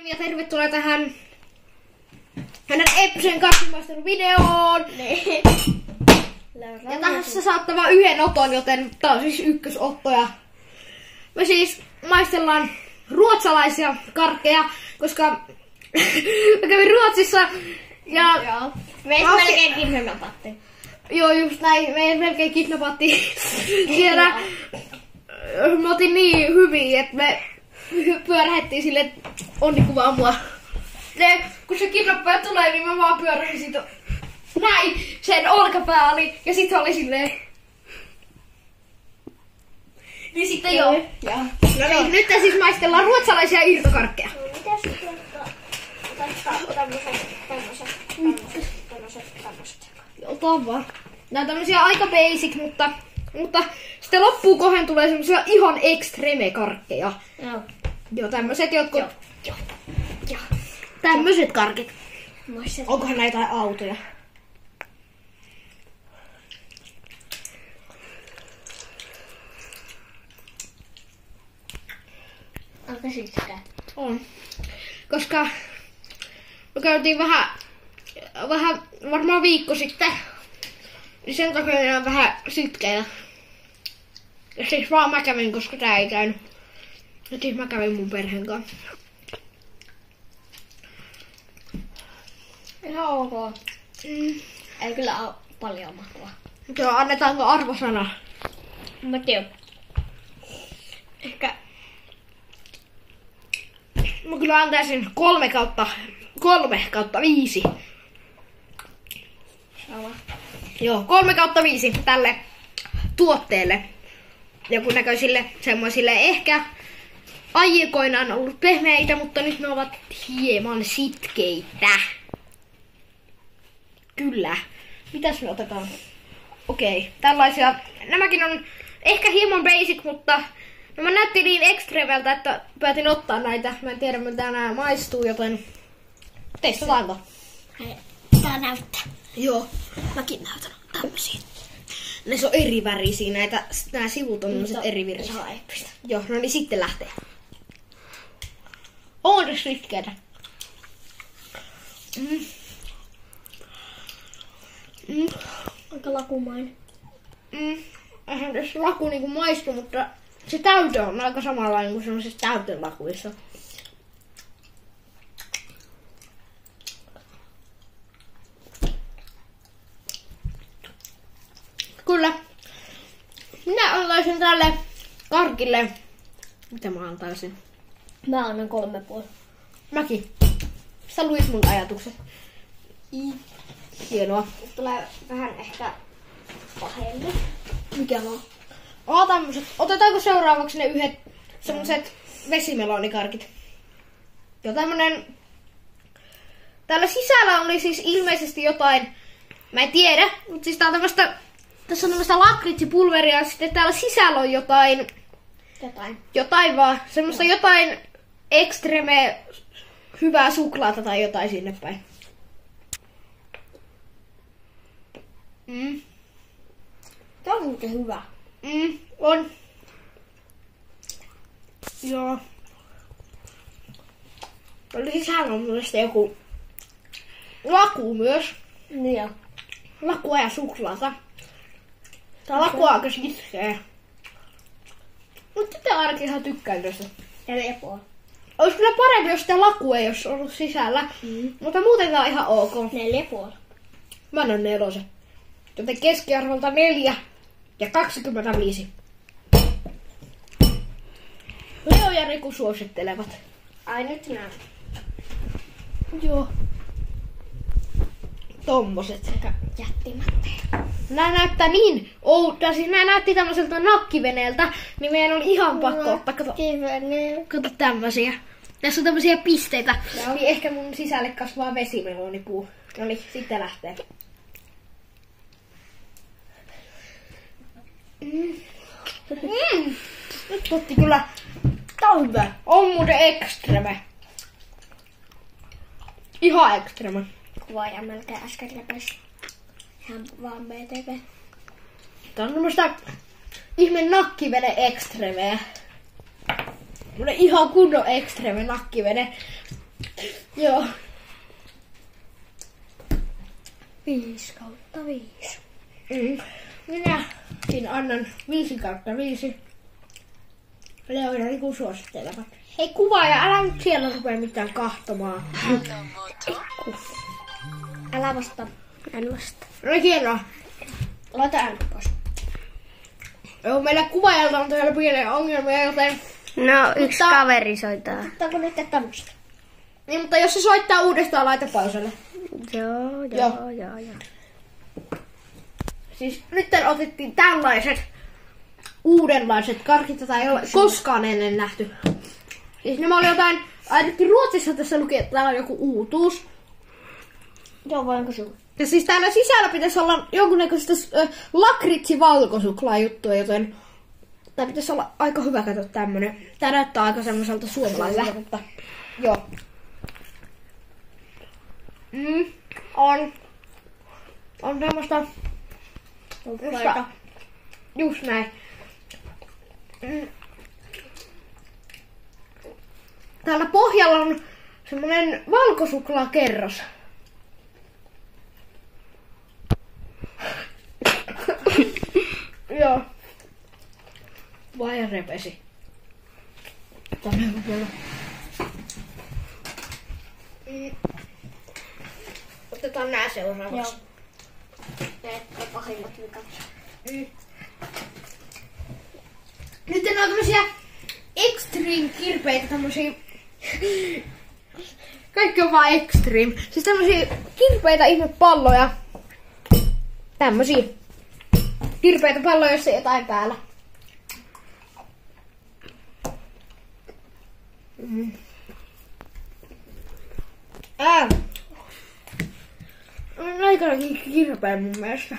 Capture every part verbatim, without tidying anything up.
Ja tervetuloa tähän hänen Epsen kasvimaisteluvideoon. Niin. Ja tässä saattaa vaan yhden oton, joten tää on siis ykkösotto. Ja me siis maistellaan ruotsalaisia karkkeja, koska mä kävin Ruotsissa ja... Joo. Meitä Asia- melkein kidnappattiin. Joo, just näin. Meidän melkein kidnappattiin siellä. Me otin niin hyviä, että me pyörähettiin silleen, että onnikuvaa mua. Ne, kun se kidnappaja tulee, niin mä vaan pyörähin siitä näin sen olkapääli. Ja sit se oli silleen... Niin sitten joo. Joo. No niin, nyt siis maistellaan ruotsalaisia irtokarkkeja. Mitäs tuota... Tästä tämmöset, tämmöset, tämmöset, tämmöset, tämmöset. Ota vaan. Nää on tämmösiä aika basic, mutta... Mutta sitten loppuun kohden tulee semmosia ihan extreme karkkeja. Joo. Joo, tämmöset jotkut... Joo. Joo. Joo. Tämmöset karkit. Maistetaan. Onkohan näitä jotain autoja? Onko sitkeä? On. Koska me käytiin vähän, vähän varmaan viikko sitten. Niin sen takia ne on vähän sitkeitä. Ja siis vaan mä kävin, koska tää ei käynyt. Ja siis mä kävin mun perheen kanssa. Ihan ok. Mm. Ei kyllä oo paljon makua. Joo, annetaanko arvosana? Mä tiedän. Ehkä... Mä kyllä antaisin kolme kautta, kolme kautta viisi. Sama. Joo, kolme kautta viisi tälle tuotteelle. Joku näköisille semmoisille ehkä aikoinaan ollut pehmeitä, mutta nyt ne ovat hieman sitkeitä. Kyllä. Mitäs me otetaan? Okei, tällaisia. Nämäkin on ehkä hieman basic, mutta nämä näytti niin ekstremeltä, että päätin ottaa näitä. Mä en tiedä, miltä nämä maistuu, joten testataanko? Hei, tää näyttää. Joo, mäkin näytän tämmösiä. Ne on eri värisiä, näitä, nämä sivut on tämmöiset eri värisiä. Ihan eeppistä. Joo, no niin sitten lähtee. On tässä sitkeitä. Mm. Mm. Aika lakumainen. Mm. Eihän tässä laku niinku maistu, mutta se täytö on aika samanlainen kuin semmoisessa täytelakuissa. Kyllä. Minä antaisin tälle karkille... Mitä mä antaisin? Mä annan kolme puoli. Mäkin. Sä luit mun ajatukset. Hienoa. Tulee vähän ehkä pahemmin. Mikä on? Oo tämmöset. Otetaanko seuraavaksi ne yhdet semmoset vesimelonikarkit? Joo, tämmönen... Täällä sisällä oli siis ilmeisesti jotain... Mä en tiedä, mutta siis tää on tämmöstä... Tässä on tämmöstä lakritsipulveria ja sitten täällä sisällä on jotain... Jotain. Jotain vaan. Semmoista jotain ekstreme hyvää suklaata tai jotain sinne päin. Mm. Tää on muuten hyvä. Mm, on. Joo. Oli sisällä on mielestäni joku laku myös. Niin joo. Lakua ja suklaata. Tää laku on aika sitkeä. Mutta tätä ainakin ihan tykkään tästä. Neljä puoli. Olisi kyllä parempi, jos sitä laku ei olisi ollut sisällä. Mm. Mutta muuten tää on ihan ok. Neljä puoli. Mä annan nelosen. Joten keskiarvolta neljä ja kaksikymmentäviisi. Leo ja Riku suosittelevat. Ai nyt nää. Joo. Tommoset. Aika jättimättejä. Nää näyttää niin outoa. Siis nää näytti tämmöseltä nakkiveneeltä. Niin meidän oli ihan pakko ottaa. Kato, Kivene. kato tämmösiä. Tässä on tämmösiä pisteitä. Joo. Niin ehkä mun sisälle kasvaa vesimelonipuu. No niin, sitten lähtee. Mm. Mm. Nyt otti kyllä. Tää on hyvä. On muuten ekstreme. Ihan ekstreme. Kuvaaja melkein äsken repesi. Ihan vaan B T V. Tää on tämmöstä ihme nakkivene ekstremeä. Tämmönen ihan kunnon ekstreme nakkivene. Joo. Viisi kautta viisi. Mm. Minäkin annan viisi kautta viisi. Leona niin kuin suosittelevat. Hei kuvaaja, älä nyt siellä rupea mitään kahtomaan. Älä vasta. En vasta. No hienoa. Laita ääni pois. Joo, meillä kuvaajalta on täällä pieniä ongelmia, joten... No, yksi Mutta- kaveri soittaa. Ottaako nyt tämmöstä? Niin, mutta jos se soittaa uudestaan, laita pauselle. Joo, Joo. joo, joo, joo. Siis nyt otettiin tällaiset uudenlaiset karkit, jota ei ole koskaan ennen nähty. Siis nämä oli jotain, ainakin Ruotsissa tässä luki, että täällä on joku uutuus. Joo, voinko sinua? Ja siis täällä sisällä pitäisi olla jonkunnäköistä äh, lakritsi valkosuklaa juttua, joten tää pitäisi olla aika hyvä katsoa tämmönen. Tää näyttää aika semmoiselta suomalaiselta, mutta joo. Mm, on. On tämmöstä. Just, just näin. Mm. Täällä pohjalla on semmonen valkosuklaakerros. Joo. Vai repesi. Tänne on vielä. Mm. Otetaan nää seuraavaksi. Joo. Ne on pahimmat vikat. Mm. Nyt on tämmösiä extreme kirpeitä, tämmösiä... Kaikki on vaan extreme. Siis tämmösiä kirpeitä ihmepalloja. Tämmösiä kirpeitä palloja, jos ei jotain päällä. Mm. Ää. On aikanakin kirpeä mun mielestä.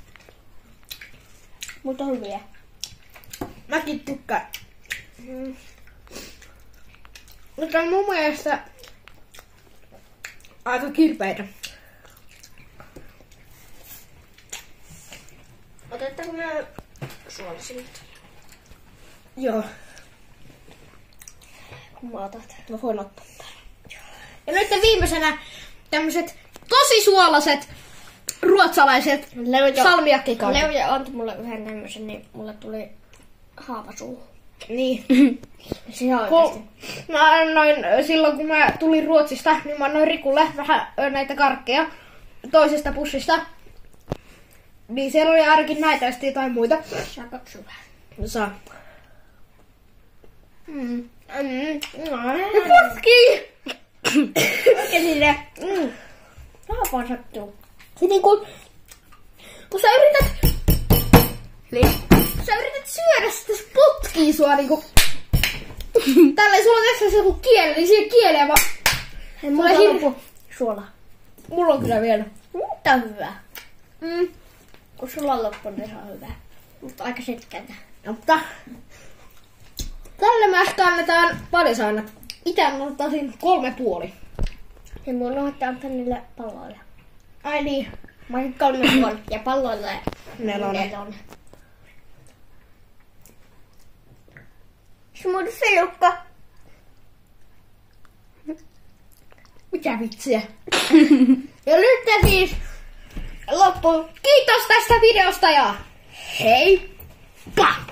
Mutta hyviä. Mäkin tykkään. Mm. Mutta on mun mielestä aika kirpeitä. Otetaanko me suolasilta? Joo. Kun mä otat. Mä voin ottaa tän. Ja nyt viimeisenä tämmöset tosi suolaiset ruotsalaiset salmiakkikaudet. Leuja antoi mulle yhden tämmösen, niin mulle tuli haava suuhun. Niin. Siinä Kun oikeesti. mä annoin, silloin kun mä tulin Ruotsista, niin mä annoin Rikulle vähän ö, näitä karkkeja toisesta pussista. Niin siellä oli ainakin näitä ja sitten jotain muita. Saako syvää? No saa. Mm. Mm. Putki! Oikeesti se. Mm. Haapaan sattuu. Se niinku... Kun sä yrität... Niin. Sä yrität syödä sitä, se potkii sua niinku... Tälleen sulla on tässä se joku kieli, niin siihen kieleen vaan... Hei, Mulla mulla on on hirveä- loppu suola. Mulla on kyllä vielä. Mutta hyvä. Mm. Kun sulla on loppu, niin se on hyvä. Mutta aika sitkentä. No, mutta... Tälle mä ehkä annetaan paljon saanat. Itä antaisin kolme puoli. Ja mun unohtaa antaa niille palloille. Ai niin. Mä otin kolme puoli ja palloille Nelonen. nelonen. Sun selukka. Mitä vitsiä? Ja nyt siis loppu. Kiitos tästä videosta ja heippa!